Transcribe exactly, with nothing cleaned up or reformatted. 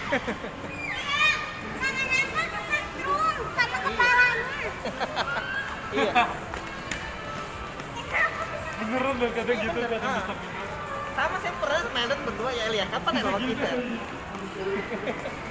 sama kepalanya. Iya. Beneran loh kadang gitu kadang Ah. bisa gitu. Sama saya pernah main berdua ya Elia. Kapan ya lawan kita?